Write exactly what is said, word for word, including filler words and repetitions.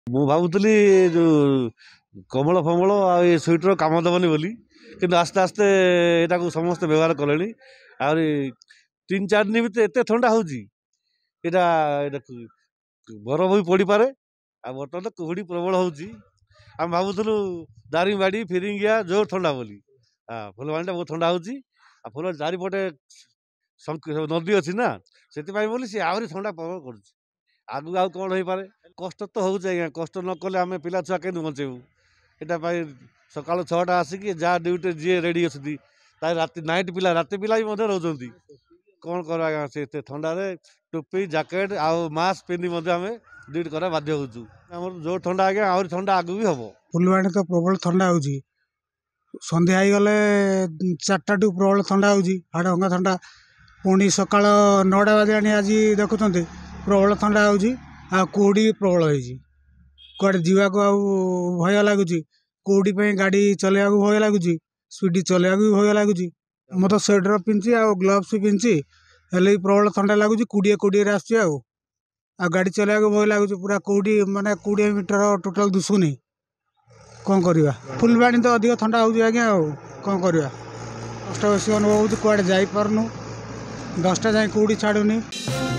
ମୁଁ ଭାବୁଥିଲି ଯୋଉ କମଳ ଫମଳ ଆଉ ଏ ସ୍ୱେଟର କାମ ଦେବନି ବୋଲି, କିନ୍ତୁ ଆସ୍ତେ ଆସ୍ତେ ଏଟାକୁ ସମସ୍ତେ ବ୍ୟବହାର କଲେଣି। ଆହୁରି ତିନି ଚାରି ଦିନ ଭିତରେ ଏତେ ଥଣ୍ଡା ହେଉଛି, ଏଇଟା ଏଇଟା ବରଫ ବି ପଡ଼ିପାରେ। ଆଉ ବର୍ତ୍ତମାନ ତ କୁହୁଡ଼ି ପ୍ରବଳ ହେଉଛି। ଆମେ ଭାବୁଥିଲୁ ଦାରିଙ୍ଗବାଡ଼ି ଫିରିଙ୍ଗିଆ ଜୋର ଥଣ୍ଡା ବୋଲି। ହଁ, ଫୁଲବାଣୀଟା ବହୁତ ଥଣ୍ଡା ହେଉଛି। ଆଉ ଫୁଲବାଣୀ ଚାରିପଟେ ନଦୀ ଅଛି ନା, ସେଥିପାଇଁ ବୋଲି ସିଏ ଆହୁରି ଥଣ୍ଡା ପ୍ରବଳ କରୁଛି। ଆଗକୁ ଆଉ କ'ଣ ହେଇପାରେ? କଷ୍ଟ ତ ହେଉଛି ଆଜ୍ଞା, କଷ୍ଟ ନ କଲେ ଆମେ ପିଲା ଛୁଆ କେମିତି ବଞ୍ଚେଇବୁ? ଏଇଟା ପାଇଁ ସକାଳୁ ଛଅଟା ଆସିକି ଯାହା ଡ୍ୟୁଟି ଯିଏ ରେଡ଼ି ଅଛନ୍ତି, ତାର ରାତି ନାଇଟ୍ ପିଲା ରାତି ପିଲା ବି ମଧ୍ୟ ରହୁଛନ୍ତି। କ'ଣ କରିବା ଆଜ୍ଞା, ସେ ଏତେ ଥଣ୍ଡାରେ ଟୋପି ଜ୍ୟାକେଟ୍ ଆଉ ମାସ୍କ ପିନ୍ଧି ମଧ୍ୟ ଆମେ ଡ୍ୟୁଟି କରିବା ବାଧ୍ୟ ହେଉଛୁ। ଆମର ଜୋର ଥଣ୍ଡା ଆଜ୍ଞା, ଆହୁରି ଥଣ୍ଡା ଆଗକୁ ବି ହେବ। ଫୁଲବାଣୀ ତ ପ୍ରବଳ ଥଣ୍ଡା ହେଉଛି। ସନ୍ଧ୍ୟା ହେଇଗଲେ ଚାରିଟାଠୁ ପ୍ରବଳ ଥଣ୍ଡା ହେଉଛି, ହାଡ଼ ଭଙ୍ଗା ଥଣ୍ଡା। ପୁଣି ସକାଳ ନଅଟା ବାଜିଲାଣି ଆଜି ଦେଖୁଛନ୍ତି ପ୍ରବଳ ଥଣ୍ଡା ହେଉଛି। ଆଉ କୁହୁଡ଼ି ପ୍ରବଳ ହେଇଛି, କୁଆଡ଼େ ଯିବାକୁ ଆଉ ଭୟ ଲାଗୁଛି। କୁହୁଡ଼ି ପାଇଁ ଗାଡ଼ି ଚଲେଇବାକୁ ଭୟ ଲାଗୁଛି, ସ୍ପିଡ଼ ଚଲେଇବାକୁ ବି ଭୟ ଲାଗୁଛି। ମୁଁ ତ ସ୍ୱେଟର ପିନ୍ଧିଛି ଆଉ ଗ୍ଲୋଭ୍ସ ବି ପିନ୍ଧିଛି, ହେଲେ ବି ପ୍ରବଳ ଥଣ୍ଡା ଲାଗୁଛି। କୋଡ଼ିଏ କୋଡ଼ିଏରେ ଆସୁଛି ଆଉ ଆଉ ଗାଡ଼ି ଚଲେଇବାକୁ ଭୟ ଲାଗୁଛି। ପୁରା କୋଉଠି ମାନେ କୋଡ଼ିଏ ମିଟର ଟୋଟାଲ ଦିଶୁନି। କ'ଣ କରିବା? ଫୁଲବାଣୀ ତ ଅଧିକ ଥଣ୍ଡା ହେଉଛି ଆଜ୍ଞା, ଆଉ କ'ଣ କରିବା? କଷ୍ଟ ବେଶୀ ଅନୁଭବ ହେଉଛି, କୁଆଡ଼େ ଯାଇପାରୁନୁ। ଦଶଟା ଯାଏଁ କୁହୁଡ଼ି ଛାଡ଼ୁନି।